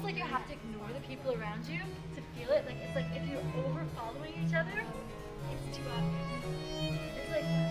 almost like you have to ignore the people around you to feel it. Like it's like if you're over following each other, it's too obvious. It's like